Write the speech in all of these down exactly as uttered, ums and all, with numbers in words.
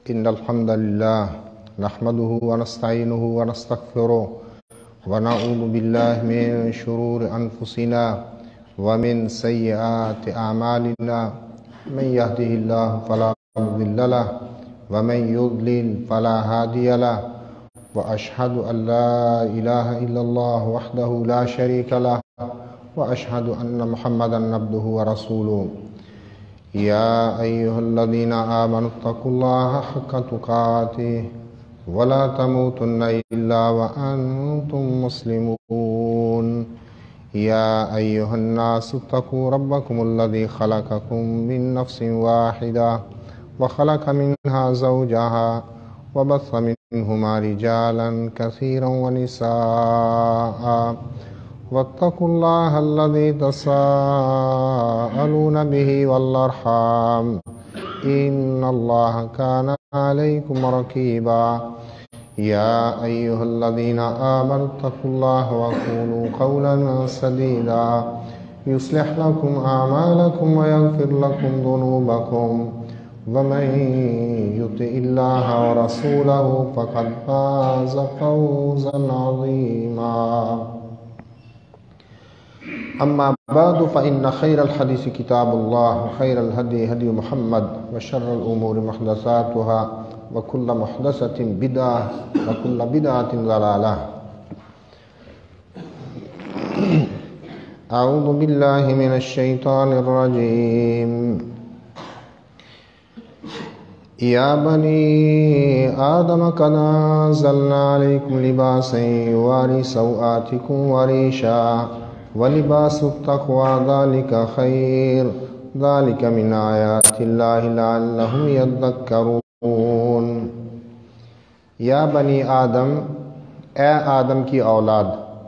إن الحمد لله نحمده ونستعينه ونستغفره ونعوذ بالله من شرور أنفسنا ومن سيئات أعمالنا من يهده الله فلا مضل له ومن يضلل فلا هادي له وأشهد أن لا إله إلا الله وحده لا شريك له وأشهد أن محمدا عبده ورسوله يا أيها الذين آمنوا اتقوا الله حق تقاته ولا تموتن إلا وأنتم مسلمون يا أيها الناس اتقوا ربكم الذي خلقكم من نفس واحدة وخلق منها زوجها وبث منهما رجالا كثيرا ونساء واتقوا الله الذي تساءلون به والأرحام إن الله كان عليكم رقيبا يا أيها الذين آمنوا اتقوا الله وقولوا قولا سديدا يصلح لكم أعمالكم ويغفر لكم ذنوبكم ومن يطع الله ورسوله فقد فاز فوزا عظيما أما بعد فإن خير الحديث كتاب الله وخير الهدي هدي محمد وشر الأمور محدثاتها وكل محدثة بدعة وكل بدعة ضلالة. أعوذ بالله من الشيطان الرجيم. يا بني آدم قد أنزلنا عليكم لباسا يواري سوآتكم وريشا ولباس التقوى ذلك خير ذلك من آيات الله لعلهم يذكرون. یا بنی آدم، اے آدم کی اولاد،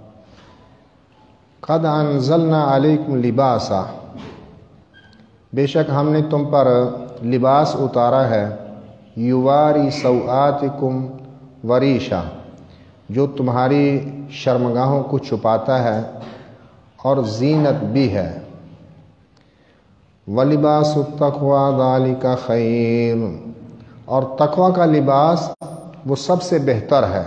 قد انزلنا علیکم لباسا، بے شک ہم نے تم پر لباس اتارا ہے، یواری سوآتکم وریشا، جو تمہاری شرمگاہوں کو چھپاتا ہے اور زینت بھی ہے، وَلِبَاسُ التَّقْوَى ذَلِكَ خَيْرٌ، اور تقوی کا لباس وہ سب سے بہتر ہے،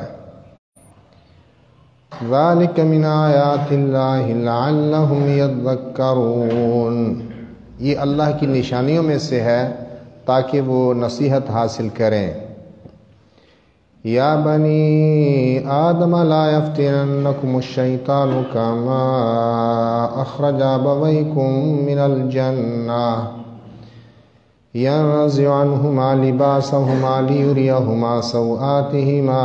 ذَلِكَ مِنْ آیَاتِ اللَّهِ لَعَلَّهُمْ يَذَّكَّرُونَ، یہ اللہ کی نشانیوں میں سے ہے تاکہ وہ نصیحت حاصل کریں. یا بنی آدم لا یفتننکم الشیطان کما اخرج ابویکم من الجنہ ینزع عنہما لباسہما لیریہما سوآتہما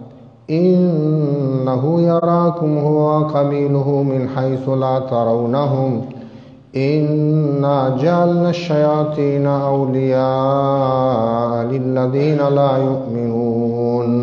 انہ یراکم هو قبیلہ من حیث لا ترونہم انا جعلنا الشیاطین اولیاء للذین لا یؤمنون.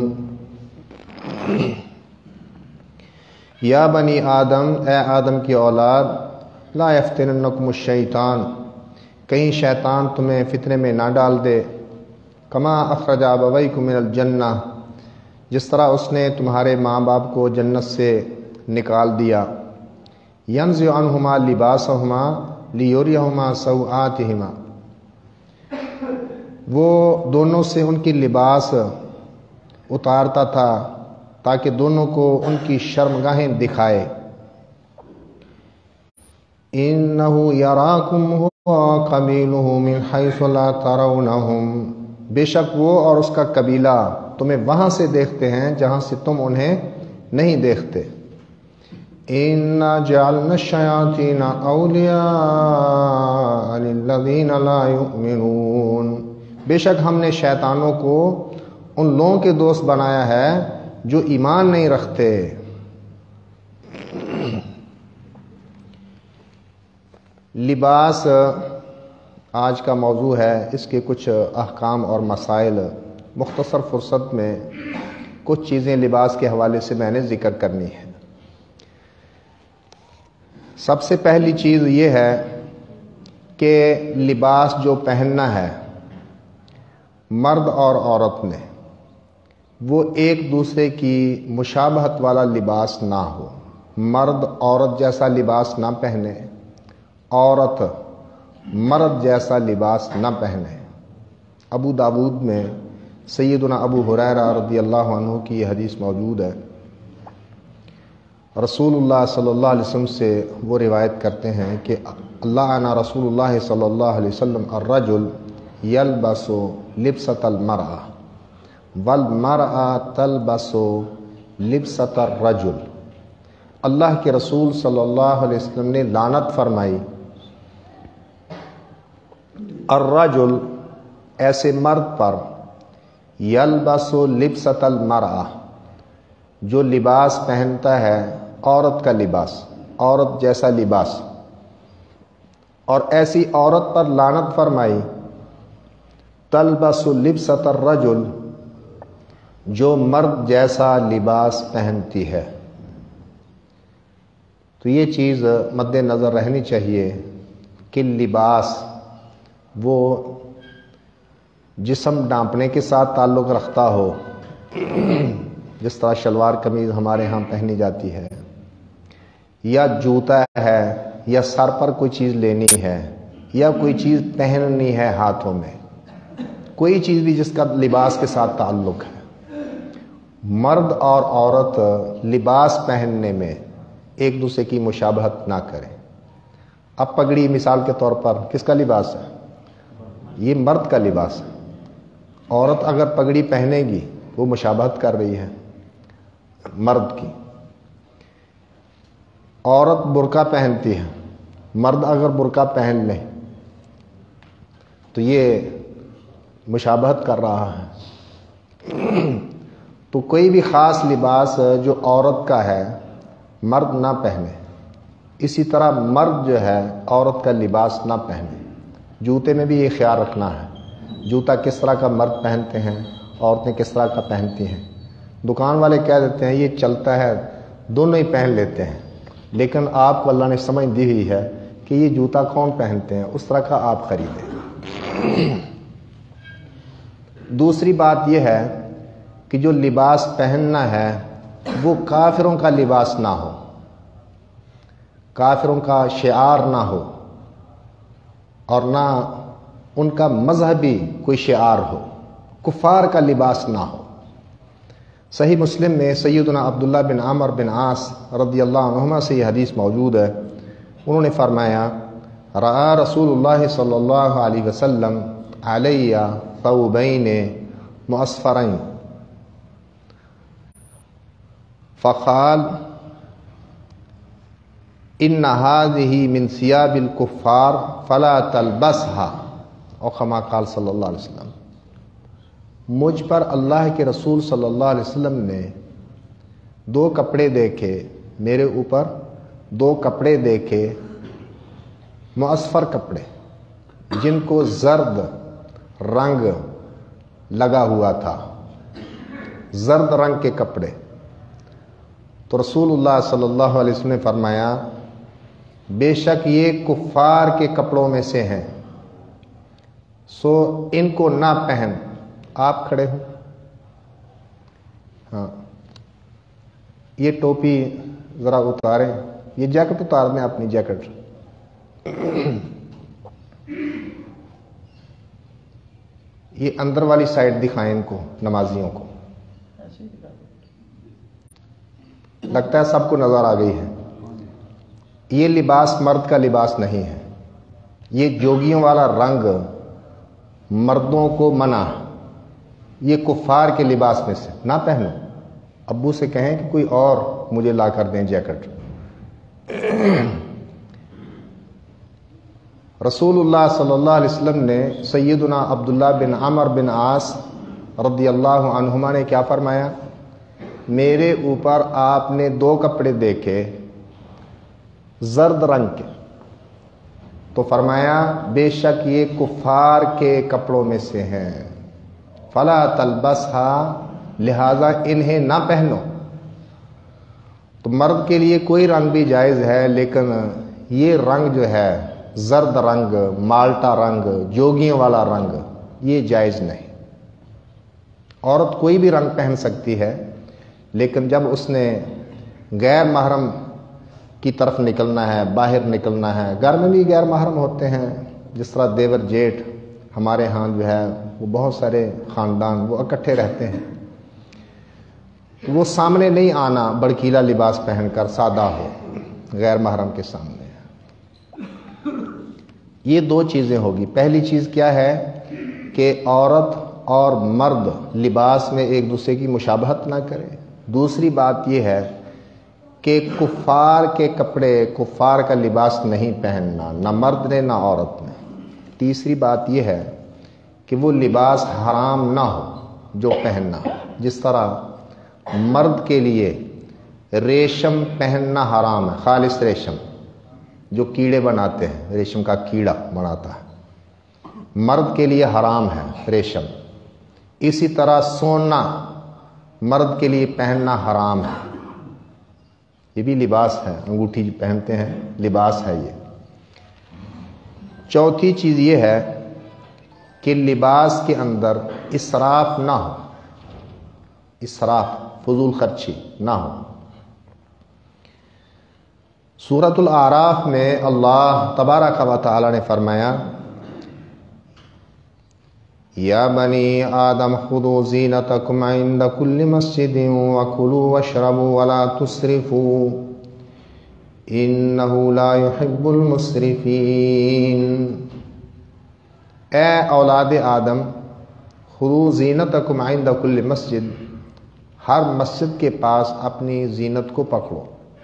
یا بنی آدم، اے آدم کی اولاد، لا یفتننکم الشیطان، کہیں شیطان تمہیں فتنے میں نہ ڈال دے، کما اخرج ابویکم من الجنہ، جس طرح اس نے تمہارے ماں باپ کو جنت سے نکال دیا، ینزع عنہما لباسہما لیریہما سوآتہما، وہ دونوں سے ان کی لباس اتارتا تھا تاکہ دونوں کو ان کی شرمگاہیں دکھائے. انہ یراکم هو قبیلہ من حیث لا ترونہم، بے شک وہ اور اس کا قبیلہ تمہیں وہاں سے دیکھتے ہیں جہاں سے تم انہیں نہیں دیکھتے. اِنَّا جَعَلْنَا الشَّيَاطِينَ أَوْلِيَاءَ لِلَّذِينَ لَا يُؤْمِنُونَ، بے شک ہم نے شیطانوں کو ان لوگوں کے دوست بنایا ہے جو ایمان نہیں رکھتے. لباس آج کا موضوع ہے، اس کے کچھ احکام اور مسائل مختصر فرصت میں کچھ چیزیں لباس کے حوالے سے میں نے ذکر کرنی ہے. سب سے پہلی چیز یہ ہے کہ لباس جو پہننا ہے مرد اور عورت نے، وہ ایک دوسرے کی مشابہت والا لباس نہ ہو. مرد عورت جیسا لباس نہ پہنے، عورت مرد جیسا لباس نہ پہنے. ابو داود میں سیدنا ابو ہریرہ رضی اللہ عنہ کی یہ حدیث موجود ہے۔ رسول اللہ صلی اللہ علیہ وسلم سے وہ روایت کرتے ہیں کہ اللہ عنا رسول اللہ صلی اللہ علیہ وسلم الرجل یلبس لبسۃ المرأة والمرأة تلبس لبسۃ الرجل۔ اللہ کے رسول صلی اللہ علیہ وسلم نے لعنت فرمائی الرجل ایسے مرد پر یلبس لبسۃ المرأة جو لباس پہنتا ہے عورت کا لباس، عورت جیسا لباس، اور ایسی عورت پر لعنت فرمائی تلبس لبسۃ الرجل جو مرد جیسا لباس پہنتی ہے۔ تو یہ چیز مد نظر رہنی چاہیے کہ لباس وہ جسم ڈھانپنے کے ساتھ تعلق رکھتا ہو، جس طرح شلوار قمیض ہمارے ہاں پہنی جاتی ہے، یا جوتا ہے، یا سر پر کوئی چیز لینی ہے، یا کوئی چیز پہننی ہے ہاتھوں میں، کوئی چیز بھی جس کا لباس کے ساتھ تعلق ہے۔ مرد اور عورت لباس پہننے میں ایک دوسرے کی مشابہت نہ کریں۔ اب پگڑی مثال کے طور پر کس کا لباس ہے؟ یہ مرد کا لباس ہے۔ عورت اگر پگڑی پہنے گی وہ مشابہت کر رہی ہے مرد کی۔ عورت برقع پہنتی ہے، مرد اگر برقع پہن لے تو یہ مشابہت کر رہا ہے۔ تو کوئی بھی خاص لباس جو عورت کا ہے مرد نہ پہنے، اسی طرح مرد جو ہے عورت کا لباس نہ پہنے۔ جوتے میں بھی یہ خیال رکھنا ہے، جوتا کس طرح کا مرد پہنتے ہیں، عورتیں کس طرح کا پہنتی ہیں۔ دکان والے کہہ دیتے ہیں یہ چلتا ہے، دونوں ہی پہن لیتے ہیں، لیکن آپ کو اللہ نے سمجھ دی ہوئی ہے کہ یہ جوتا کون پہنتے ہیں، اس طرح کا آپ خریدیں۔ دوسری بات یہ ہے کہ جو لباس پہننا ہے وہ کافروں کا لباس نہ ہو، کافروں کا شعار نہ ہو، اور نہ ان کا مذہبی کوئی شعار ہو، کفار کا لباس نہ ہو۔ صحیح مسلم میں سیدنا عبداللہ بن عمر بن عاص رضی اللہ عنہما سے یہ حدیث موجود ہے۔ انہوں نے فرمایا رأى رسول اللہ صلی اللہ علیہ وسلم علی ثوبین معصفرین فقال ان هذه من ثياب الكفار فلا تلبسها، اور کما قال صلی اللہ علیہ وسلم، مجھ پر اللہ کے رسول صلی اللہ علیہ وسلم نے دو کپڑے دیکھے، میرے اوپر دو کپڑے دیکھے، معصفر کپڑے جن کو زرد رنگ لگا ہوا تھا، زرد رنگ کے کپڑے۔ تو رسول اللہ صلی اللہ علیہ وسلم نے فرمایا بے شک یہ کفار کے کپڑوں میں سے ہیں، سو ان کو نہ پہن۔ آپ کھڑے ہوں، ہاں یہ ٹوپی ذرا اتاریں، یہ جیکٹ اتار دیں اپنی جیکٹ، یہ اندر والی سائڈ دکھائیں ان کو، نمازیوں کو۔ لگتا ہے سب کو نظر آ گئی ہے۔ یہ لباس مرد کا لباس نہیں ہے، یہ جوگیوں والا رنگ مردوں کو منع، یہ کفار کے لباس میں سے نہ پہنو۔ ابو سے کہیں کہ کوئی اور مجھے لا کر دیں جیکٹ۔ رسول اللہ صلی اللہ علیہ وسلم نے سیدنا عبداللہ بن عمر بن عاص رضی اللہ عنہما نے کیا فرمایا؟ میرے اوپر آپ نے دو کپڑے دیکھے زرد رنگ کے، تو فرمایا بے شک یہ کفار کے کپڑوں میں سے ہیں، فلا تلبسها، لہذا انہیں نہ پہنو۔ تو مرد کے لیے کوئی رنگ بھی جائز ہے، لیکن یہ رنگ جو ہے زرد رنگ، مالٹا رنگ، جوگیوں والا رنگ، یہ جائز نہیں۔ عورت کوئی بھی رنگ پہن سکتی ہے، لیکن جب اس نے غیر محرم کی طرف نکلنا ہے، باہر نکلنا ہے، گھر میں بھی غیر محرم ہوتے ہیں، جس طرح دیور جیٹھ ہمارے ہاں جو ہے وہ بہت سارے خاندان وہ اکٹھے رہتے ہیں، وہ سامنے نہیں آنا بڑکیلا لباس پہن کر، سادہ ہو، غیر محرم کے سامنے۔ یہ دو چیزیں ہوگی۔ پہلی چیز کیا ہے کہ عورت اور مرد لباس میں ایک دوسرے کی مشابہت نہ کرے۔ دوسری بات یہ ہے کہ کفار کے کپڑے، کفار کا لباس نہیں پہننا، نہ مرد نے نہ عورت نے۔ تیسری بات یہ ہے کہ وہ لباس حرام نہ ہو جو پہننا، جس طرح مرد کے لیے ریشم پہننا حرام ہے، خالص ریشم جو کیڑے بناتے ہیں، ریشم کا کیڑا بناتا ہے، مرد کے لیے حرام ہے ریشم۔ اسی طرح سونا مرد کے لیے پہننا حرام ہے، یہ بھی لباس ہے، انگوٹھی جو پہنتے ہیں لباس ہے یہ۔ چوتھی چیز یہ ہے کہ لباس کے اندر اسراف نہ ہو، اسراف فضول خرچی نہ ہو۔ سورۃ الاعراف میں اللہ تبارک و تعالی نے فرمایا یا بنی آدم خذوا زینتکم عند کل مسجد وکلوا واشربوا ولا تسرفوا انہ لا يحب المسرفین۔ اے اولاد آدم، خذوا زینتکم عند کل مسجد، ہر مسجد کے پاس اپنی زینت کو پکڑو۔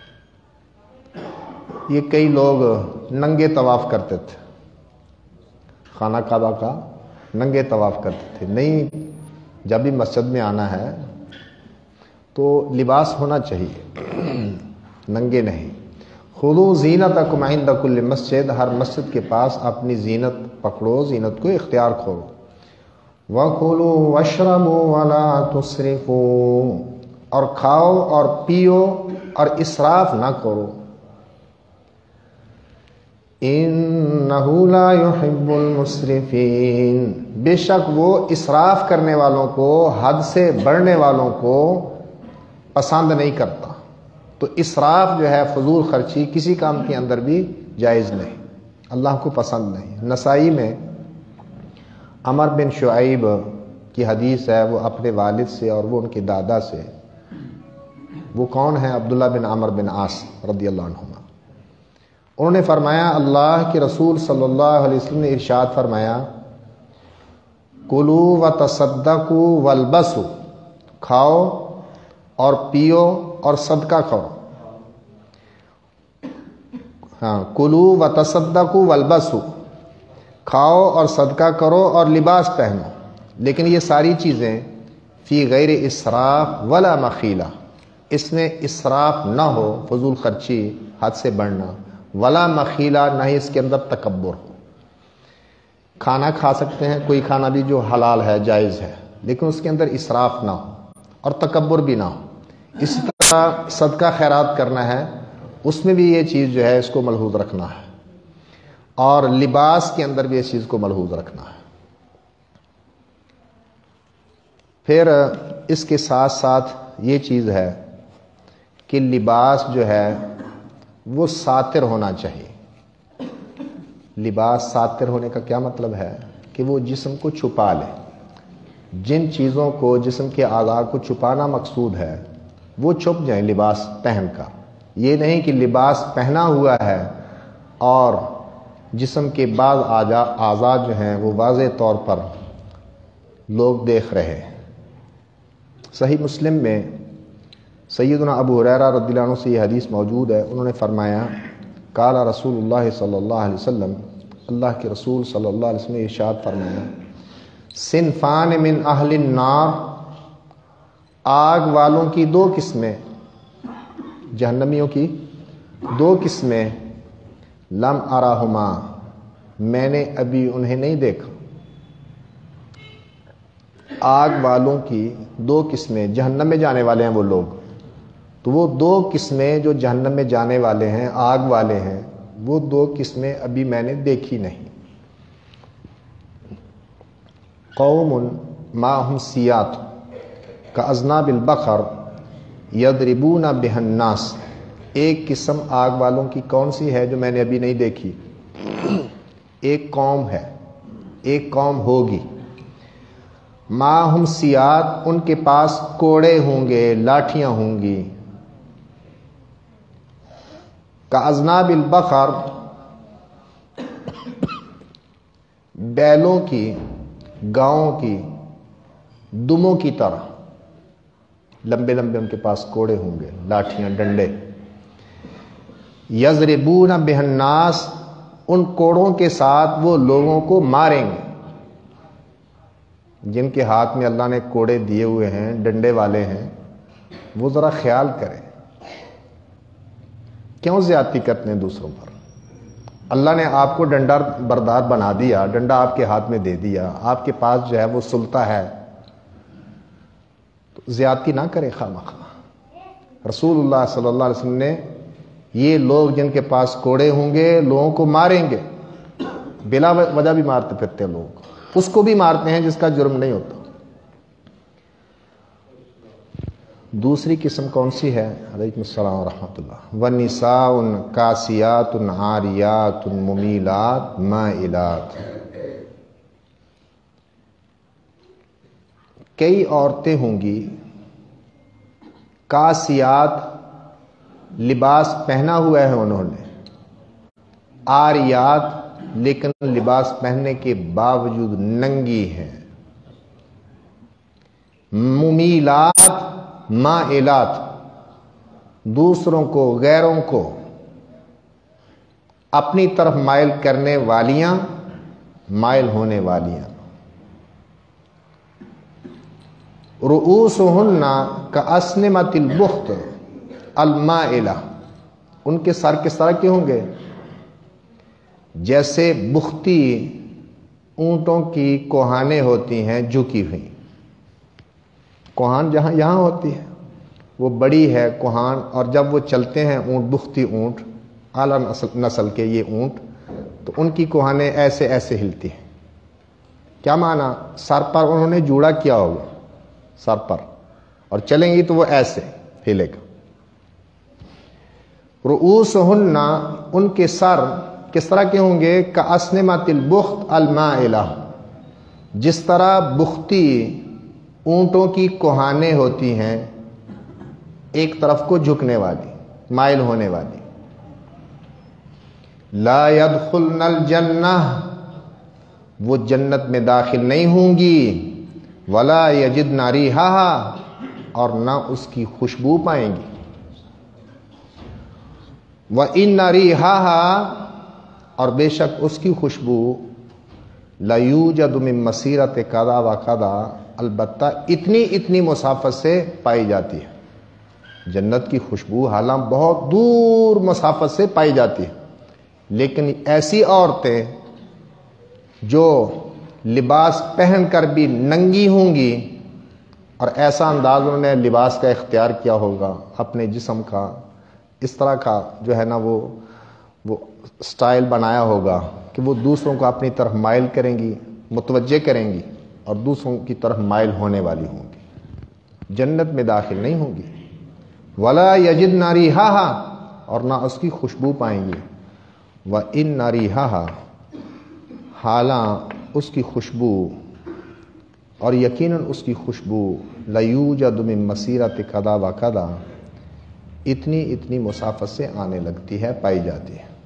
یہ کئی لوگ ننگے طواف کرتے تھے، خانہ کعبہ کا ننگے طواف کرتے تھے۔ نہیں، جب بھی مسجد میں آنا ہے تو لباس ہونا چاہیے، ننگے نہیں۔ خذوا زینتکم عند کل مسجد، ہر مسجد کے پاس اپنی زینت پکڑو، زینت کو اختیار کرو۔ وَكُلُوا وَاشْرَبُوا وَلَا تُسْرِفُوا، اور کھاؤ اور پیو اور اسراف نہ کرو۔ اِنَّهُ لَا يُحِبُّ الْمُسْرِفِينَ، بے شک وہ اسراف کرنے والوں کو، حد سے بڑھنے والوں کو پسند نہیں کرتا۔ تو اسراف جو ہے، فضول خرچی کسی کام کے اندر بھی جائز نہیں، اللہ کو پسند نہیں۔ نسائی میں عمر بن شعیب کی حدیث ہے، وہ اپنے والد سے اور وہ ان کے دادا سے، وہ کون ہیں؟ عبداللہ بن عمر بن عاص رضی اللہ عنہما۔ انہوں نے فرمایا اللہ کے رسول صلی اللہ علیہ وسلم نے ارشاد فرمایا کلوا وتصدقوا والبسوا، کھاؤ اور پیو اور صدقہ کرو۔ ہاں، کلوا وتصدقوا والبسوا، کھاؤ اور صدقہ کرو اور لباس پہنو، لیکن یہ ساری چیزیں فی غیر اسراف ولا مخیلہ، اس میں اسراف نہ ہو، فضول خرچی، حد سے بڑھنا، ولا مخیلہ، نہ ہی اس کے اندر تکبر ہو۔ کھانا کھا سکتے ہیں، کوئی کھانا بھی جو حلال ہے، جائز ہے، لیکن اس کے اندر اسراف نہ ہو اور تکبر بھی نہ ہو۔ اسی طرح صدقہ خیرات کرنا ہے، اس میں بھی یہ چیز جو ہے اس کو ملحوظ رکھنا ہے، اور لباس کے اندر بھی اس چیز کو ملحوظ رکھنا ہے۔ پھر اس کے ساتھ ساتھ یہ چیز ہے کہ لباس جو ہے وہ ساتر ہونا چاہیے۔ لباس ساتر ہونے کا کیا مطلب ہے کہ وہ جسم کو چھپا لے۔ جن چیزوں کو، جسم کے اعضاء کو چھپانا مقصود ہے، وہ چھپ جائیں لباس پہن کر۔ یہ نہیں کہ لباس پہنا ہوا ہے اور جسم کے بعض اعضاء جو ہیں وہ واضح طور پر لوگ دیکھ رہے ہیں۔ صحیح مسلم میں سیدنا ابو ہریرہ رضی اللہ عنہ سے یہ حدیث موجود ہے، انہوں نے فرمایا قال رسول اللہ صلی اللہ علیہ وسلم، اللہ کے رسول صلی اللہ علیہ وسلم نے ارشاد فرمایا صنفان من اہل النار، آگ والوں کی دو قسمیں، جہنمیوں کی دو قسمیں، لم اراہما، میں نے ابھی انہیں نہیں دیکھا۔ آگ والوں کی دو قسمیں، جہنم میں جانے والے ہیں وہ لوگ، تو وہ دو قسمیں جو جہنم میں جانے والے ہیں، آگ والے ہیں، وہ دو قسمیں ابھی میں نے دیکھی نہیں۔ قوم معهم سیات کاذناب البقر یضربون بها الناس، ایک قسم آگ والوں کی کون سی ہے جو میں نے ابھی نہیں دیکھی؟ ایک قوم ہے، ایک قوم ہوگی ماہم سیات، ان کے پاس کوڑے ہوں گے، لاٹھیاں ہوں گی. کاذناب البقر، بیلوں کی، گاؤں کی دموں کی طرح لمبے لمبے ان کے پاس کوڑے ہوں گے، لاٹھیاں، ڈنڈے. یضربون بہ الناس، ان کوڑوں کے ساتھ وہ لوگوں کو ماریں گے. جن کے ہاتھ میں اللہ نے کوڑے دیے ہوئے ہیں، ڈنڈے والے ہیں، وہ ذرا خیال کریں کیوں زیادتی کرتے ہیں دوسروں پر. اللہ نے آپ کو ڈنڈا بردار بنا دیا، ڈنڈا آپ کے ہاتھ میں دے دیا، آپ کے پاس جو ہے وہ سلطہ ہے، تو زیادتی نہ کریں خواہ مخواہ. رسول اللہ صلی اللہ علیہ وسلم نے یہ لوگ جن کے پاس کوڑے ہوں گے لوگوں کو ماریں گے، بلا وجہ بھی مارتے پھرتے لوگ، اس کو بھی مارتے ہیں جس کا جرم نہیں ہوتا. دوسری قسم کون سی ہے؟ علیکم السلام ورحمۃ اللہ. وَنِسَاءٌ کاسیاتٌ عاریاتٌ ممیلات مائلات، کئی عورتیں ہوں گی کاسیات، لباس پہنا ہوا ہے انہوں نے، عاریات، لیکن لباس پہننے کے باوجود ننگی ہیں، ممیلات مائلات، دوسروں کو، غیروں کو اپنی طرف مائل کرنے والیاں، مائل ہونے والیاں. رؤوسہن کأسنمۃ البخت المائلہ، ان کے سر کس طرح کے ہوں گے؟ جیسے بختی اونٹوں کی کوہانیں ہوتی ہیں جھکی ہوئی. کوہان جہاں یہاں ہوتی ہے وہ بڑی ہے کوہان، اور جب وہ چلتے ہیں اونٹ، بختی اونٹ، اعلیٰ نسل کے یہ اونٹ، تو ان کی کوہانیں ایسے ایسے ہلتی ہیں. کیا معنی؟ سر پر انہوں نے جوڑا کیا ہوگا، سر پر، اور چلیں گی تو وہ ایسے ہلے گا. رؤوسہن، ان کے سر کس طرح کے ہوں گے؟ کأسنمۃ البخت المائلہ، جس طرح بختی اونٹوں کی کوہانیں ہوتی ہیں ایک طرف کو جھکنے والی، مائل ہونے والی. لا يدخلن الجنہ، وہ جنت میں داخل نہیں ہوں گی. ولا یجدن ریحہا، اور نہ اس کی خوشبو پائیں گی. وَإِنَّ رِيحَهَا، اور بے شک اس کی خوشبو، لَيُوجَدُ مِن مَّسِيرَةِ كَذَا وَكَذَا، البتہ اتنی اتنی مسافت سے پائی جاتی ہے. جنت کی خوشبو حالانکہ بہت دور مسافت سے پائی جاتی ہے، لیکن ایسی عورتیں جو لباس پہن کر بھی ننگی ہوں گی، اور ایسا انداز انہوں نے لباس کا اختیار کیا ہوگا، اپنے جسم کا اس طرح کا جو ہے نا وہ وہ سٹائل بنایا ہوگا کہ وہ دوسروں کو اپنی طرف مائل کریں گی، متوجہ کریں گی، اور دوسروں کی طرف مائل ہونے والی ہوں گی. جنت میں داخل نہیں ہوں گی. ولا یجدن ریحہا، اور نہ اس کی خوشبو پائیں گی. وَإِنَّ رِيحَهَا، حالانکہ اس کی خوشبو، اور یقیناً اس کی خوشبو، لَيُوجَدُ مِن مَّسِيرَةِ كَذَا وَكَذَا، اتنی اتنی مسافت سے آنے لگتی ہے، پائی جاتی ہے.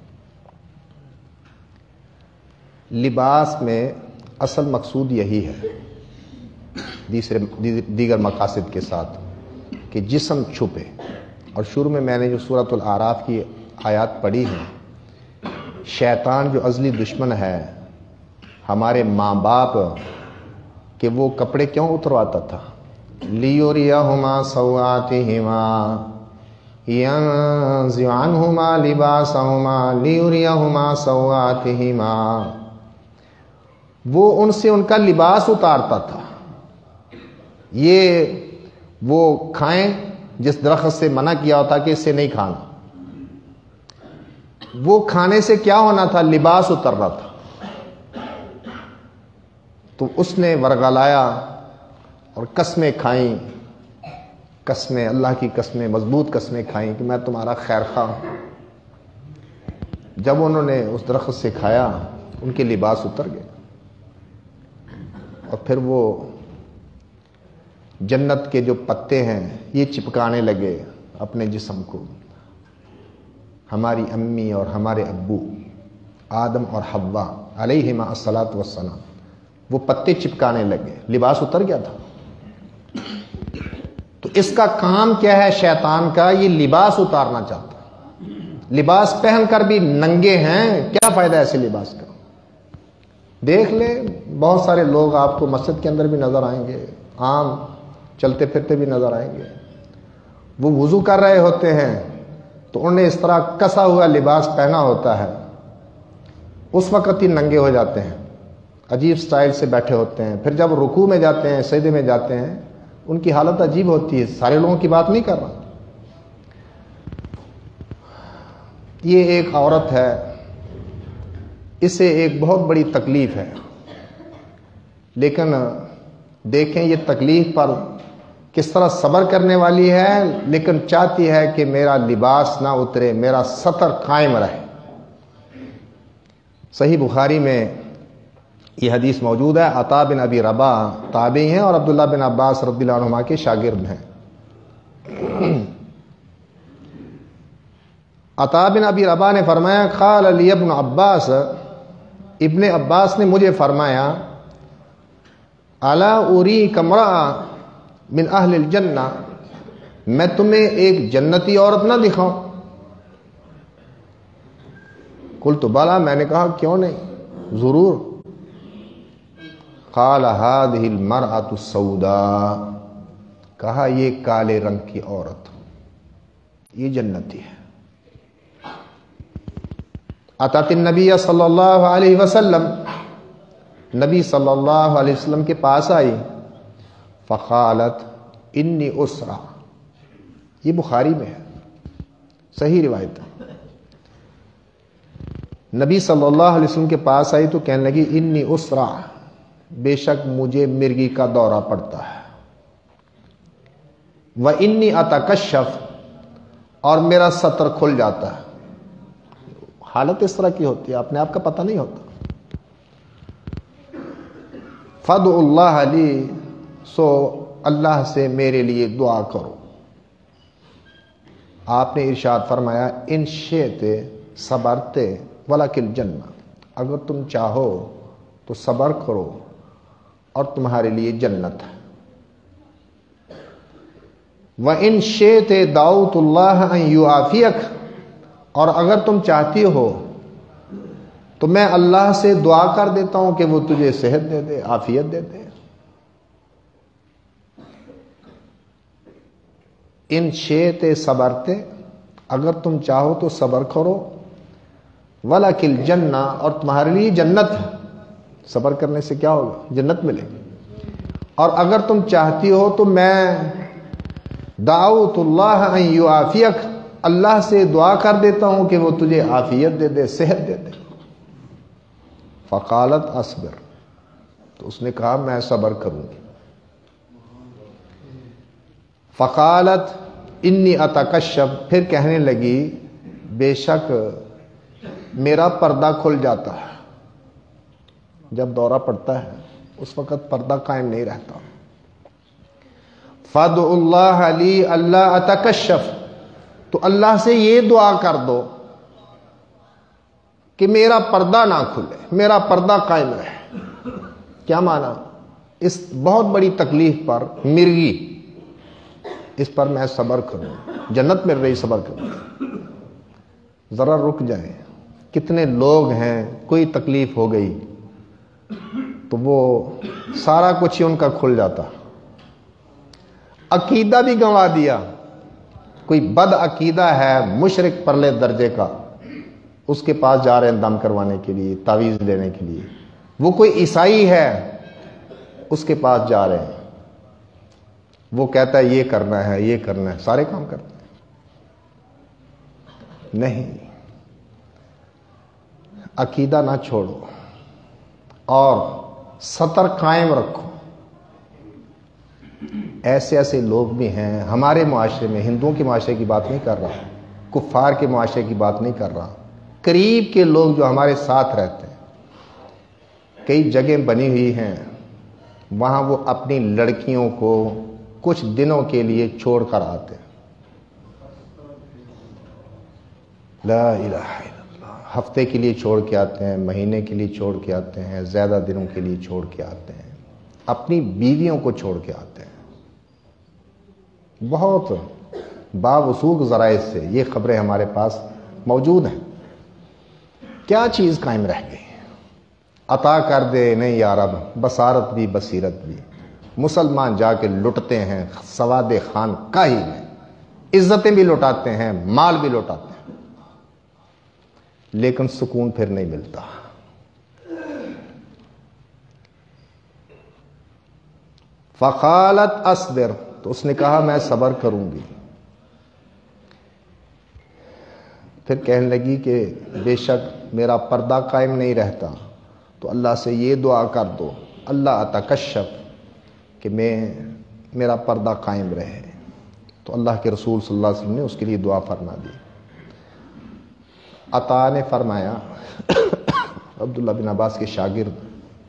لباس میں اصل مقصود یہی ہے، دوسرے دیگر مقاصد کے ساتھ، کہ جسم چھپے. اور شروع میں میں نے جو سورۃ الاعراف کی آیات پڑھی ہیں، شیطان جو ازلی دشمن ہے ہمارے ماں باپ کہ وہ کپڑے کیوں اترواتا تھا؟ لِيُرِيَهُمَا سَوْآتِهِمَا يَنزِعُ عَنْهُمَا لِبَاسَهُمَا لِيُرِيَهُمَا سَوْآتِهِمَا، وہ ان سے ان کا لباس اتارتا تھا. یہ وہ کھائیں جس درخت سے منع کیا ہوتا کہ اس سے نہیں کھانا، وہ کھانے سے کیا ہونا تھا؟ لباس اترنا تھا. تو اس نے ورغلایا اور قسمیں کھائیں، قسمیں، اللہ کی قسمیں، مضبوط قسمیں کھائیں کہ میں تمہارا خیر خواہ ہوں. جب انہوں نے اس درخت سے کھایا ان کے لباس اتر گئے، اور پھر وہ جنت کے جو پتے ہیں یہ چپکانے لگے اپنے جسم کو. ہماری امی اور ہمارے ابو آدم اور حوا علیہما الصلاۃ والسلام وہ پتے چپکانے لگے, لباس اتر گیا تھا. تو اس کا کام کیا ہے شیطان کا؟ یہ لباس اتارنا چاہتا ہے. لباس پہن کر بھی ننگے ہیں, کیا فائدہ ایسے لباس کا؟ دیکھ لیں بہت سارے لوگ آپ کو مسجد کے اندر بھی نظر آئیں گے, عام چلتے پھرتے بھی نظر آئیں گے. وہ وضو کر رہے ہوتے ہیں تو انہوں نے اس طرح کسا ہوا لباس پہنا ہوتا ہے, اس وقت ہی ننگے ہو جاتے ہیں, عجیب سٹائل سے بیٹھے ہوتے ہیں. پھر جب رکوع میں جاتے ہیں, سجدے میں جاتے ہیں, ان کی حالت عجیب ہوتی ہے. سارے لوگوں کی بات نہیں کر رہا. یہ ایک عورت ہے, اسے ایک بہت بڑی تکلیف ہے, لیکن دیکھیں یہ تکلیف پر کس طرح صبر کرنے والی ہے, لیکن چاہتی ہے کہ میرا لباس نہ اترے, میرا ستر قائم رہے. صحیح بخاری میں یہ حدیث موجود ہے. عطا بن ابی رباح تابعی ہیں اور عبداللہ بن عباس رضی اللہ عنہما کے شاگرد ہیں. عطا بن ابی رباح نے فرمایا قال علی ابن عباس, ابن عباس نے مجھے فرمایا الا اریک امرأ من اہل الجنہ, میں تمہیں ایک جنتی عورت نہ دکھاؤں؟ قلت بلا, میں نے کہا کیوں نہیں, ضرور. قال هذه المرأة السوداء, کہا یہ کالے رنگ کی عورت یہ جنتی ہے. اتت النبی صلی اللہ علیہ وسلم, نبی صلی اللہ علیہ وسلم کے پاس آئی. فقالت انی اسرا, یہ بخاری میں ہے, صحیح روایت ہے. نبی صلی اللہ علیہ وسلم کے پاس آئی تو کہنے لگی انی اسرا, بے شک مجھے مرگی کا دورہ پڑتا ہے. وانی اتکشف, اور میرا ستر کھل جاتا ہے. حالت اس طرح کی ہوتی ہے, اپنے آپ کا پتہ نہیں ہوتا. فادعوا اللہ لی, سو اللہ سے میرے لیے دعا کرو. آپ نے ارشاد فرمایا ان شئت صبرت ولک الجنہ, اگر تم چاہو تو صبر کرو اور تمہارے لیے جنت ہے. وَإِن شِئْتَ دَعَوْتُ اللَّهَ أَن يُعَافِيَكَ, اور اگر تم چاہتی ہو تو میں اللہ سے دعا کر دیتا ہوں کہ وہ تجھے صحت دے دے, عافیت دے دے. ان شئت صبرت, اگر تم چاہو تو صبر کرو. وَلَكِ الْجَنَّةُ, اور تمہارے لیے جنت ہے. صبر کرنے سے کیا ہوگا؟ جنت ملے گی. اور اگر تم چاہتی ہو تو میں دعوت اللہ ان یعافیک, اللہ سے دعا کر دیتا ہوں کہ وہ تجھے عافیت دے دے, صحت دے دے. فقالت اصبر, تو اس نے کہا میں صبر کروں گی. فقالت انی اتکشف, پھر کہنے لگی بے شک میرا پردہ کھل جاتا ہے. جب دورہ پڑتا ہے اس وقت پردہ قائم نہیں رہتا. فادعوا اللہ لی اللہ اتکشف, تو اللہ سے یہ دعا کر دو کہ میرا پردہ نہ کھلے, میرا پردہ قائم رہے. کیا معنی؟ اس بہت بڑی تکلیف پر, مرگی, اس پر میں صبر کروں, جنت مل رہی, صبر کروں. ذرا رک جائیں. کتنے لوگ ہیں کوئی تکلیف ہو گئی تو وہ سارا کچھ ہی ان کا کھل جاتا, عقیدہ بھی گنوا دیا. کوئی بد عقیدہ ہے مشرک پرلے درجے کا, اس کے پاس جا رہے ہیں دم کروانے کے لیے, تعویذ لینے کے لیے. وہ کوئی عیسائی ہے, اس کے پاس جا رہے ہیں, وہ کہتا ہے یہ کرنا ہے یہ کرنا ہے, سارے کام کرتے ہیں. نہیں, عقیدہ نہ چھوڑو اور ستر قائم رکھو. ایسے ایسے لوگ بھی ہیں ہمارے معاشرے میں, ہندوؤں کے معاشرے کی بات نہیں کر رہا, کفار کے معاشرے کی بات نہیں کر رہا, قریب کے لوگ جو ہمارے ساتھ رہتے ہیں. کئی جگہیں بنی ہوئی ہیں وہاں وہ اپنی لڑکیوں کو کچھ دنوں کے لیے چھوڑ کر آتے ہیں۔ لا الہ الا اللہ، ہفتے کے لیے چھوڑ کے آتے ہیں، مہینے کے لیے چھوڑ کے آتے ہیں، زیادہ دنوں کے لیے چھوڑ کے آتے ہیں، اپنی بیویوں کو چھوڑ کے آتے ہیں۔ بہت باوثوق ذرائع سے یہ خبریں ہمارے پاس موجود ہیں۔ کیا چیز قائم رہ گئی؟ عطا کر دے نہیں یا رب، بصارت بھی بصیرت بھی۔ مسلمان جا کے لٹتے ہیں سواد خان کاہی میں، عزتیں بھی لٹاتے ہیں، مال بھی لٹاتے ہیں، لیکن سکون پھر نہیں ملتا۔ فقالت اصبر، تو اس نے کہا میں صبر کروں گی۔ پھر کہنے لگی کہ بے شک میرا پردہ قائم نہیں رہتا، تو اللہ سے یہ دعا کر دو اللہ اتکشف، کہ میں میرا پردہ قائم رہے۔ تو اللہ کے رسول صلی اللہ علیہ وسلم نے اس کے لیے دعا فرما دی۔ عطا نے فرمایا، عبداللہ بن عباس کے شاگرد،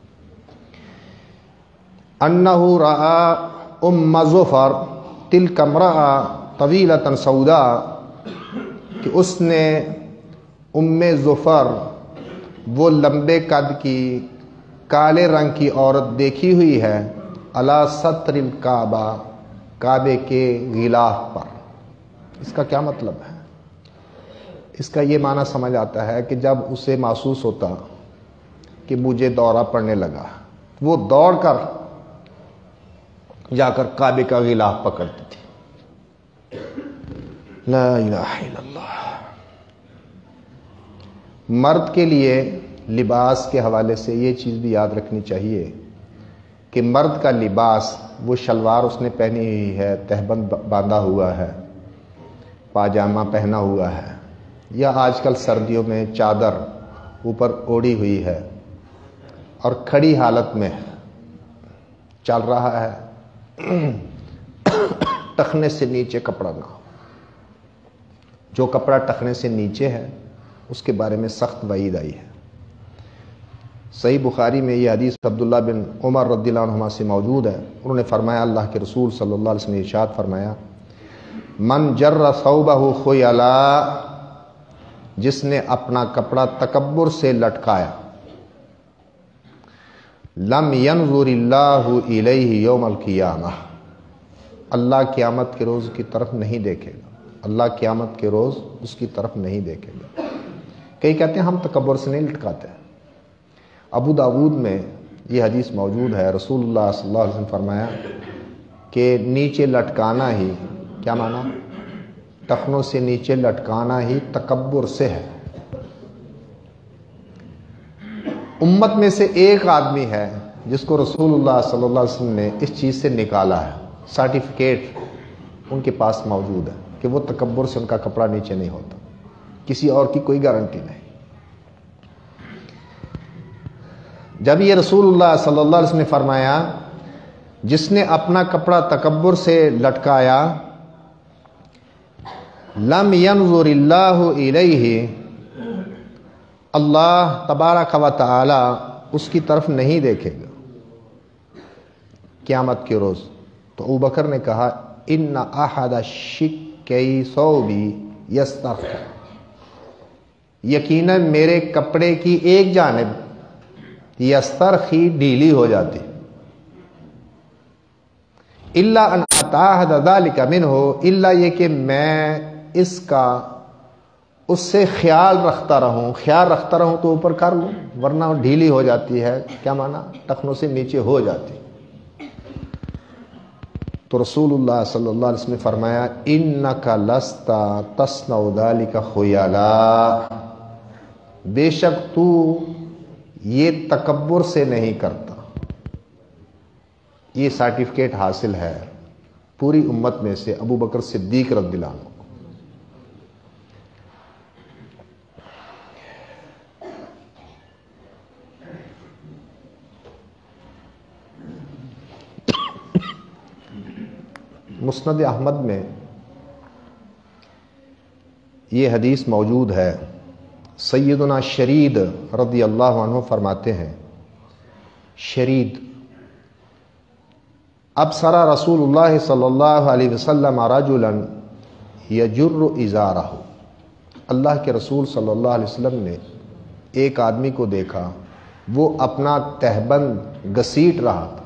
انہ رأى ام ظفر تلک امرأة طویلۃ سوداء، کہ اس نے ام ظفر وہ لمبے قد کی کالے رنگ کی عورت دیکھی ہوئی ہے، علی ستر الکعبہ، کعبے کے غلاف پر۔ اس کا کیا مطلب ہے؟ اس کا یہ معنی سمجھ آتا ہے کہ جب اسے محسوس ہوتا کہ مجھے دورہ پڑنے لگا، وہ دوڑ کر جا کر کعبے کا غلاف پکڑتی تھی۔ لا الہ الا اللہ۔ مرد کے لیے لباس کے حوالے سے یہ چیز بھی یاد رکھنی چاہیے کہ مرد کا لباس، وہ شلوار اس نے پہنی ہوئی ہے، تہبند باندھا ہوا ہے، پاجامہ پہنا ہوا ہے، یا آج کل سردیوں میں چادر اوپر اوڑھی ہوئی ہے اور کھڑی حالت میں چل رہا ہے، ٹخنے سے نیچے کپڑا نہ ہو۔ جو کپڑا ٹخنے سے نیچے ہے اس کے بارے میں سخت وعید آئی ہے۔ صحیح بخاری میں یہ حدیث عبداللہ بن عمر رضی اللہ عنہما سے موجود ہے۔ انہوں نے فرمایا، اللہ کے رسول صلی اللہ علیہ وسلم نے ارشاد فرمایا، من جر ثوبہ خیلا، جس نے اپنا کپڑا تکبر سے لٹکایا، لم ینظر اللہ الیہ یوم القیامہ، اللہ قیامت کے روز کی طرف نہیں دیکھے گا، اللہ قیامت کے روز اس کی طرف نہیں دیکھے گا۔ کئی کہتے ہیں ہم تکبر سے نہیں لٹکاتے۔ ابو داود میں یہ حدیث موجود ہے، رسول اللہ صلی اللہ علیہ وسلم فرمایا کہ نیچے لٹکانا ہی، کیا معنی؟ ٹخنوں سے نیچے لٹکانا ہی تکبر سے ہے۔ امت میں سے ایک آدمی ہے جس کو رسول اللہ صلی اللہ علیہ وسلم نے اس چیز سے نکالا ہے، سرٹیفکیٹ ان کے پاس موجود ہے کہ وہ تکبر سے ان کا کپڑا نیچے نہیں ہوتا، کسی اور کی کوئی گارنٹی نہیں۔ جب یہ رسول اللہ صلی اللہ علیہ وسلم نے فرمایا جس نے اپنا کپڑا تکبر سے لٹکایا، لم ینظر اللہ الیہ، اللہ تبارک و تعالی اس کی طرف نہیں دیکھے گا قیامت کے روز۔ تو ابو بکر نے کہا، ان احد شکی ثوبی یسترخی، یقیناً میرے کپڑے کی ایک جانب یسترخی ڈھیلی ہو جاتی، الا ان اتعہد ذلک منہ، الا یہ کہ میں اس کا اس سے خیال رکھتا رہوں، خیال رکھتا رہوں تو اوپر کر لوں، ورنہ ڈھیلی ہو جاتی ہے، کیا معنی؟ ٹخنوں سے نیچے ہو جاتی۔ تو رسول اللہ صلی اللہ علیہ وسلم نے فرمایا، انک لست تصنع ذلک خیلا، بے شک تو یہ تکبر سے نہیں کرتا۔ یہ سرٹیفکیٹ حاصل ہے پوری امت میں سے ابو بکر صدیق رضی اللہ عنہ۔ مسند احمد میں یہ حدیث موجود ہے، سیدنا شرید رضی اللہ عنہ فرماتے ہیں، شرید ابصر رسول اللہ صلی اللہ علیہ وسلم رجلا یجر ازارہ، اللہ کے رسول صلی اللہ علیہ وسلم نے ایک آدمی کو دیکھا وہ اپنا تہبند گھسیٹ رہا تھا.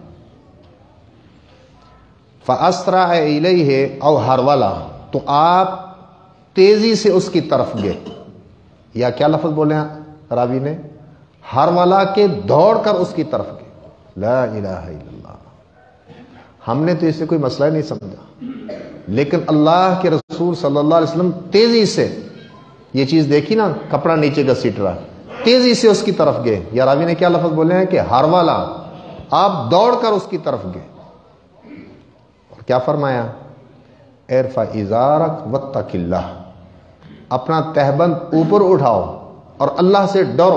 فاسرع الیہ او ہرولا، تو آپ تیزی سے اس کی طرف گئے، یا کیا لفظ بولے ہیں راوی نے؟ ہرولا کے دوڑ کر اس کی طرف گئے. لا الہ الا اللہ. ہم نے تو اسے کوئی مسئلہ نہیں سمجھا، لیکن اللہ کے رسول صلی اللہ علیہ وسلم تیزی سے یہ چیز دیکھی نا، کپڑا نیچے گھسیٹ رہا، تیزی سے اس کی طرف گئے. یا راوی نے کیا لفظ بولے ہیں کہ ہروالا، آپ دوڑ کر اس کی طرف گئے. اور کیا فرمایا؟ ارفع ازارک واتق اللہ، اپنا تہبند اوپر اٹھاؤ اور اللہ سے ڈرو.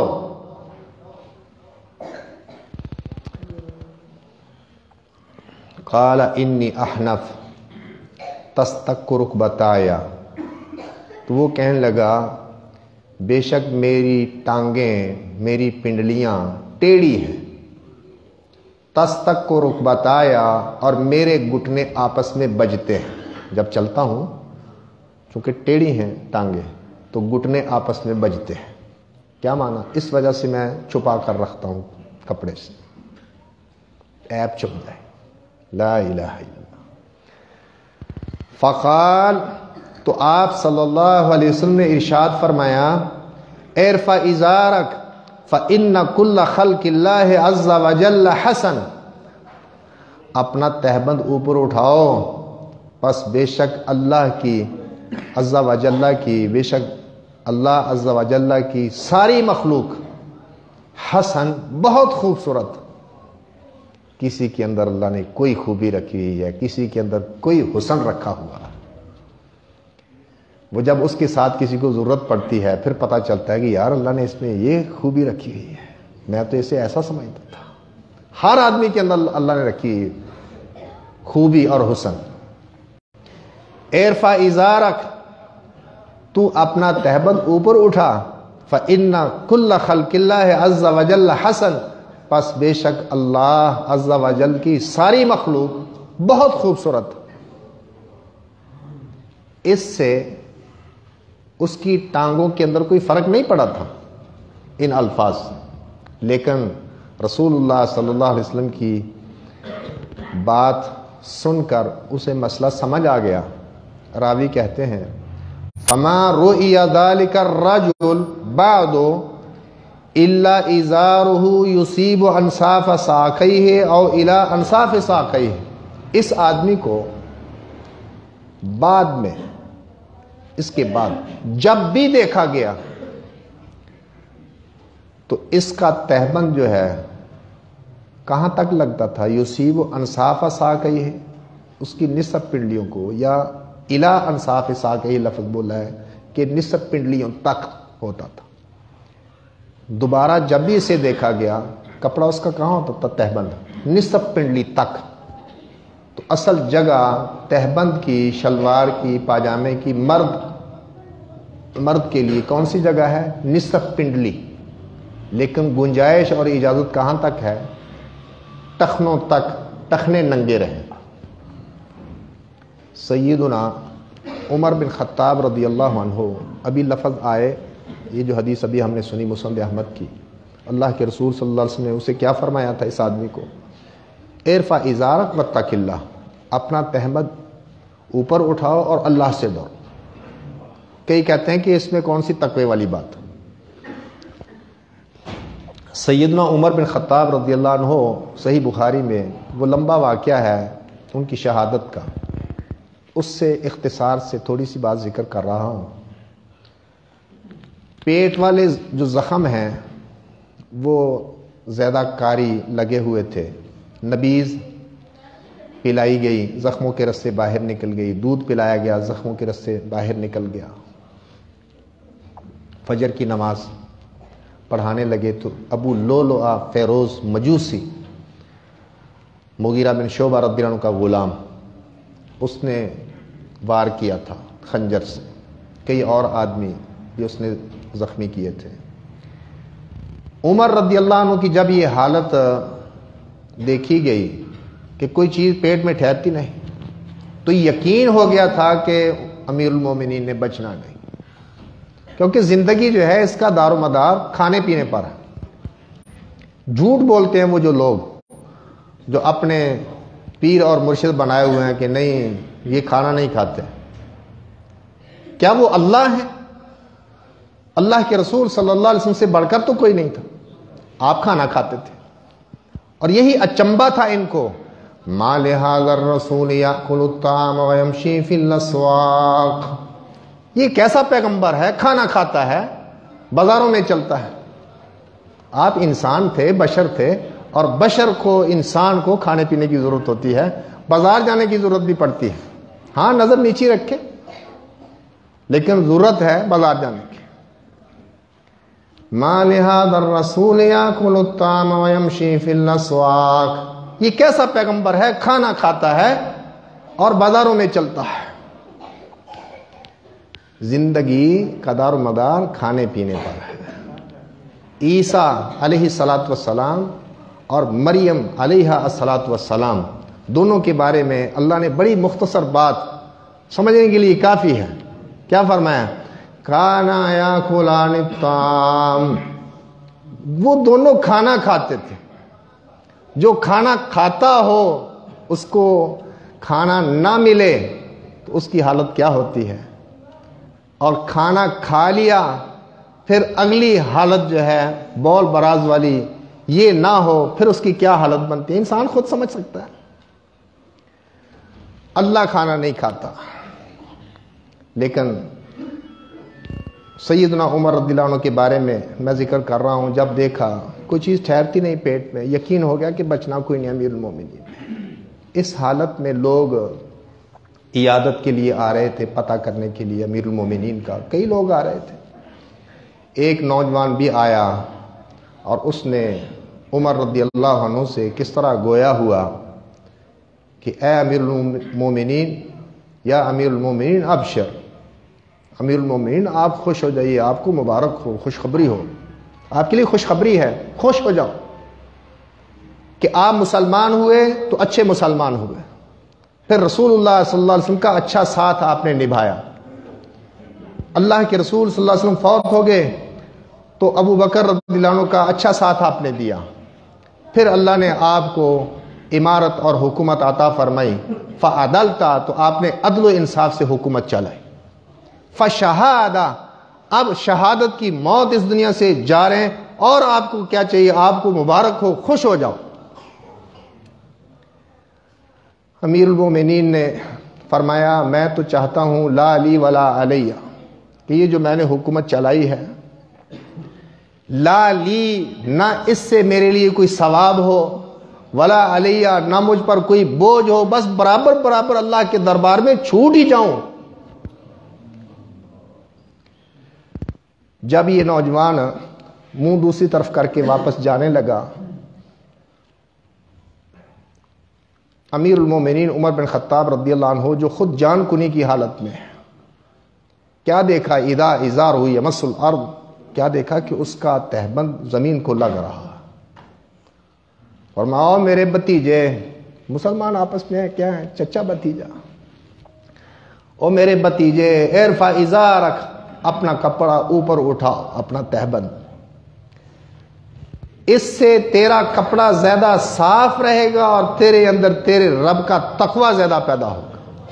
قال انی احنف تستک رکبتایا، تو وہ کہنے لگا بے شک میری ٹانگیں، میری پنڈلیاں ٹیڑھی ہیں. تستک رکبتایا، اور میرے گھٹنے آپس میں بجتے ہیں. جب چلتا ہوں چونکہ ٹیڑھی ہیں ٹانگیں تو گھٹنے آپس میں بجتے ہیں. کیا معنی؟ اس وجہ سے میں چھپا کر رکھتا ہوں کپڑے سے، عیب چھپ جائے. لا الہ الا اللہ. فقال، تو آپ صلی اللہ علیہ وسلم نے ارشاد فرمایا ارفع ازارک فإن کل خلق اللہ عز وجل حسن، اپنا تہبند اوپر اٹھاؤ، پس بے شک اللہ کی عز وجل کی بے شک اللہ عز وجل کی ساری مخلوق حسن، بہت خوبصورت. کسی کے اندر اللہ نے کوئی خوبی رکھی ہوئی ہے، کسی کے اندر کوئی حسن رکھا ہوا ہے. وہ جب اس کے ساتھ کسی کو ضرورت پڑتی ہے پھر پتہ چلتا ہے کہ یار اللہ نے اس میں یہ خوبی رکھی ہوئی ہے، میں تو اسے ایسا سمجھتا تھا. ہر آدمی کے اندر اللہ نے رکھی خوبی اور حسن. ارفع ازارک، تو اپنا تہبند اوپر اٹھا. فإن کل خلق اللہ عز وجل حسن، پس بے شک اللہ عز وجل کی ساری مخلوق بہت خوبصورت. اس سے اس کی ٹانگوں کے اندر کوئی فرق نہیں پڑا تھا ان الفاظ سے، لیکن رسول اللہ صلی اللہ علیہ وسلم کی بات سن کر اسے مسئلہ سمجھ آ گیا. راوی کہتے ہیں فما رؤی ذلک الرجل بعد الا ازارہ یصیب انصاف ساقیہ او الی انصاف ساقیہ. اس آدمی کو بعد میں، اس کے بعد جب بھی دیکھا گیا تو اس کا تہبند جو ہے کہاں تک لگتا تھا؟ یصیب انصاف ساقیہ، اس کی نصف پنڈلیوں کو، یا الی انصاف ساقیہ لفظ بولا ہے کہ نصف پنڈلیوں تک ہوتا تھا. دوبارہ جب بھی اسے دیکھا گیا کپڑا اس کا کہاں ہوتا تھا؟ تہبند، نصف پنڈلی تک. تو اصل جگہ تہبند کی، شلوار کی، پاجامے کی، مرد مرد کے لیے کون سی جگہ ہے؟ نصف پنڈلی. لیکن گنجائش اور اجازت کہاں تک ہے؟ ٹخنوں تک، ٹخنے ننگے رہیں. سیدنا عمر بن خطاب رضی اللہ عنہ، ابھی لفظ آئے، یہ جو حدیث ابھی ہم نے سنی مسند احمد کی، اللہ کے رسول صلی اللہ علیہ وسلم نے اسے کیا فرمایا تھا اس آدمی کو؟ ارفع ازارک واتق اللہ، اپنا تہبند اوپر اٹھاؤ اور اللہ سے ڈرو. کئی کہتے ہیں کہ اس میں کون سی تقوی والی بات؟ سیدنا عمر بن خطاب رضی اللہ عنہ، صحیح بخاری میں وہ لمبا واقعہ ہے ان کی شہادت کا، اس سے اختصار سے تھوڑی سی بات ذکر کر رہا ہوں. پیٹ والے جو زخم ہیں وہ زیادہ کاری لگے ہوئے تھے، نبیذ پلائی گئی، زخموں کے رستے باہر نکل گئی، دودھ پلایا گیا، زخموں کے رستے باہر نکل گیا. فجر کی نماز پڑھانے لگے تو ابو لؤلؤ فیروز مجوسی، مغیرہ بن شعبہ رضی اللہ عنہ کا غلام، اس نے وار کیا تھا خنجر سے. کئی اور آدمی بھی اس نے زخمی کیے تھے. عمر رضی اللہ عنہ کی جب یہ حالت دیکھی گئی کہ کوئی چیز پیٹ میں ٹھہرتی نہیں، تو یقین ہو گیا تھا کہ امیر المومنین نے بچنا نہیں، کیونکہ زندگی جو ہے اس کا دار و مدار کھانے پینے پر ہے۔ جھوٹ بولتے ہیں وہ جو لوگ جو اپنے پیر اور مرشد بنائے ہوئے ہیں کہ نہیں یہ کھانا نہیں کھاتے، کیا وہ اللہ ہیں؟ اللہ کے رسول صلی اللہ علیہ وسلم سے بڑھ کر تو کوئی نہیں تھا، آپ کھانا کھاتے تھے، اور یہی اچنبا تھا ان کو، ما لہذا الرسول یاکل الطعام ویمشی فی الاسواق، یہ کیسا پیغمبر ہے کھانا کھاتا ہے بازاروں میں چلتا ہے؟ آپ انسان تھے، بشر تھے، اور بشر کو انسان کو کھانے پینے کی ضرورت ہوتی ہے، بازار جانے کی ضرورت بھی پڑتی ہے، ہاں نظر نیچی رکھے لیکن ضرورت ہے بازار جانے کی۔ ما لہذا الرسول یاکل الطعام ویمشی فی الاسواق، یہ کیسا پیغمبر ہے کھانا کھاتا ہے اور بازاروں میں چلتا ہے؟ زندگی کا دار و مدار کھانے پینے پر ہے۔ عیسیٰ علیہ الصلاۃ والسلام اور مریم علیہ الصلاۃ والسلام دونوں کے بارے میں اللہ نے بڑی مختصر بات سمجھنے کے لیے کافی ہے، کیا فرمایا؟ کھانا یاکلان الطعام، وہ دونوں کھانا کھاتے تھے۔ جو کھانا کھاتا ہو اس کو کھانا نہ ملے تو اس کی حالت کیا ہوتی ہے، اور کھانا کھا لیا پھر اگلی حالت جو ہے بول براز والی یہ نہ ہو پھر اس کی کیا حالت بنتی ہے، انسان خود سمجھ سکتا ہے۔ اللہ کھانا نہیں کھاتا، لیکن سیدنا عمر رضی اللہ عنہ کے بارے میں میں ذکر کر رہا ہوں، جب دیکھا کوئی چیز ٹھہرتی نہیں پیٹ میں، یقین ہو گیا کہ بچنا کوئی نہیں، امیر المومنین۔ اس حالت میں لوگ عیادت کے لیے آ رہے تھے، پتہ کرنے کے لیے امیر المومنین کا، کئی لوگ آ رہے تھے۔ ایک نوجوان بھی آیا اور اس نے عمر رضی اللہ عنہ سے کس طرح گویا ہوا کہ اے امیر المومنین، یا امیر المومنین ابشر، امیر المومنین آپ خوش ہو جائیے، آپ کو مبارک ہو، خوشخبری ہو، آپ کے لیے خوشخبری ہے، خوش ہو جاؤ کہ آپ مسلمان ہوئے تو اچھے مسلمان ہوئے، پھر رسول اللہ صلی اللہ علیہ وسلم کا اچھا ساتھ آپ نے نبھایا، اللہ کے رسول صلی اللہ علیہ وسلم فوت ہو گئے تو ابو بکر رضی اللہ عنہ کا اچھا ساتھ آپ نے دیا، پھر اللہ نے آپ کو امارت اور حکومت عطا فرمائی، فعدلتا، تو آپ نے عدل و انصاف سے حکومت چلائی، فشہادہ، اب شہادت کی موت اس دنیا سے جا رہے ہیں، اور آپ کو کیا چاہیے؟ آپ کو مبارک ہو، خوش ہو جاؤ۔ امیر المومنین نے فرمایا میں تو چاہتا ہوں لا لی ولا علیہ، کہ یہ جو میں نے حکومت چلائی ہے، لا لی، نہ اس سے میرے لیے کوئی ثواب ہو، ولا علیہ، نہ مجھ پر کوئی بوجھ ہو، بس برابر برابر اللہ کے دربار میں چھوٹ ہی جاؤں۔ جب یہ نوجوان منہ دوسری طرف کر کے واپس جانے لگا، امیر المومنین عمر بن خطاب رضی اللہ عنہ جو خود جان کنی کی حالت میں ہے، کیا دیکھا؟ اذا ازار ہوئی یمس الارض، کیا دیکھا کہ اس کا تہبند زمین کو لگ رہا۔ فرماؤ میرے بھتیجے، مسلمان آپس میں کیا ہے؟ چچا بھتیجا، او میرے بھتیجے، ارفع ازارک، اپنا کپڑا اوپر اٹھا، اپنا تہبند، اس سے تیرا کپڑا زیادہ صاف رہے گا اور تیرے اندر تیرے رب کا تقوی زیادہ پیدا ہوگا۔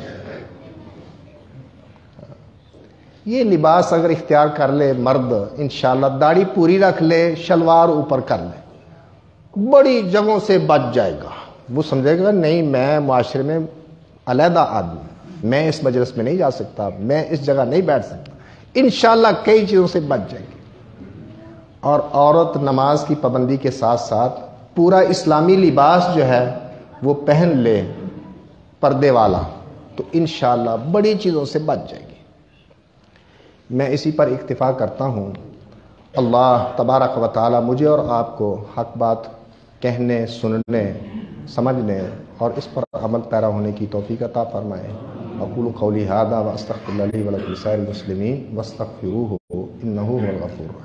یہ لباس اگر اختیار کر لے مرد، انشاءاللہ داڑھی پوری رکھ لے، شلوار اوپر کر لے، بڑی جگہوں سے بچ جائے گا۔ وہ سمجھے گا نہیں میں معاشرے میں علیحدہ آدمی، میں اس مجلس میں نہیں جا سکتا، میں اس جگہ نہیں بیٹھ سکتا، انشاءاللہ کئی چیزوں سے بچ جائے گی۔ اور عورت نماز کی پابندی کے ساتھ ساتھ پورا اسلامی لباس جو ہے وہ پہن لے پردے والا، تو انشاءاللہ بڑی چیزوں سے بچ جائے گی۔ میں اسی پر اکتفا کرتا ہوں۔ اللہ تبارک و تعالی مجھے اور آپ کو حق بات کہنے، سننے، سمجھنے اور اس پر عمل پیرا ہونے کی توفیق عطا فرمائے۔ اقول قولی ھذا واستغفر اللہ لی ولکم لسائر المسلمین واستغفروہ انہ ھو الغفور الرحیم۔